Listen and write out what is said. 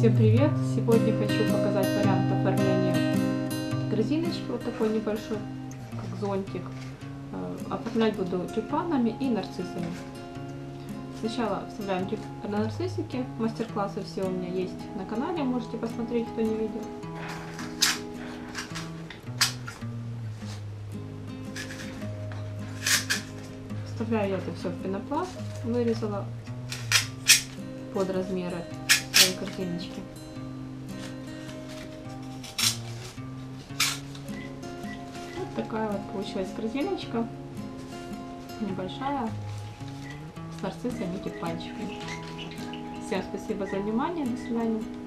Всем привет! Сегодня хочу показать вариант оформления корзиночки, вот такой небольшой, как зонтик. Оформлять буду тюльпанами и нарциссами. Сначала вставляем нарциссики, мастер-классы все у меня есть на канале, можете посмотреть, кто не видел. Вставляю я это все в пенопласт, вырезала под размеры своей картиночки. Вот такая вот получилась корзиночка, небольшая, с нарциссами и тюльпанчиками. Всем спасибо за внимание, до свидания.